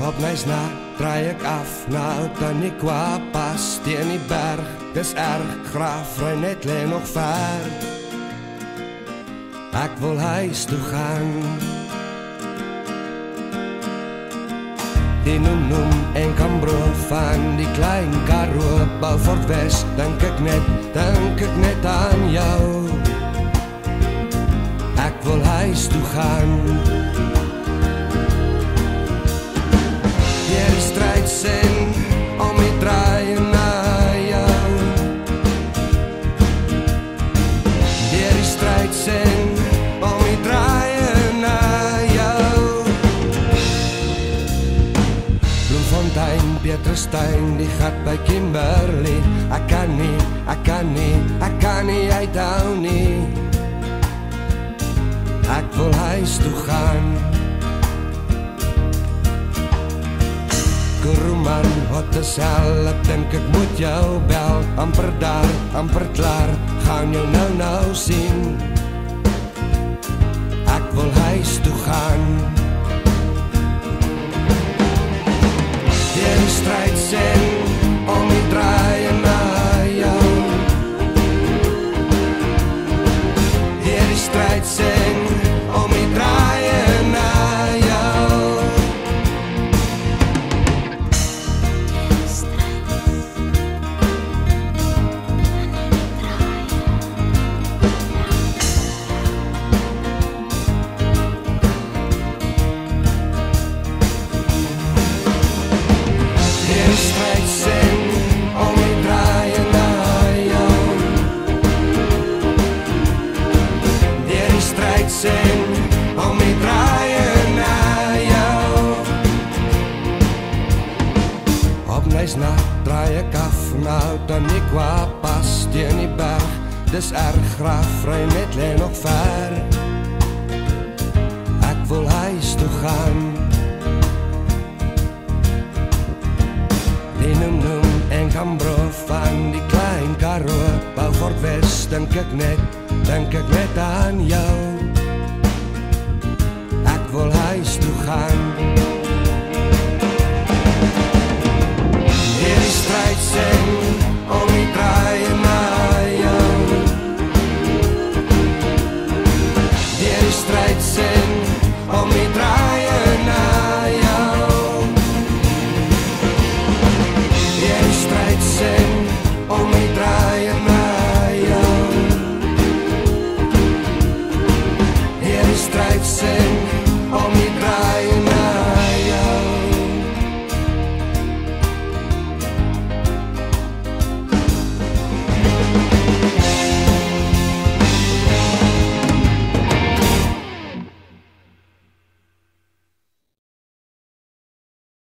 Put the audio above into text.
Op Nysna draai ek af na Outaniqua pas teen die berg. Dis erg, Graafrein net lê nog ver. Ek wil huis toe gaan. Die Noem en Cambro van die Klein Karoo, Beaufort West, dink ek net aan jou. Ek wil huis toe gaan. Deur die strydsin om die draai na jou. Deur die strydsin om die draai na jou. Bloemfontein, Pieterstein, die gat by Kimberley. Ek kan nie uithou nie. Ek wil huis toe gaan. Kuruman, Hotel, ek dink ek moet jou bel. Amper daar, amper klaar, gaan jou nou sien. Ek wil huis toe gaan. Deur die strydsin om die draai na jou. Deur die strydsin om die draai na jou. Deur die strydsin om die draai na jou. Deur die strydsin om die draai na jou. Op Nysna draai ek af na Outaniqua pas teen die berg. Dis erg, Graafrein net lê nog ver. Ek wil huis toe gaan. Die Noem en Cambro van die Klein Karoo, Beaufort West, dink ek net aan jou.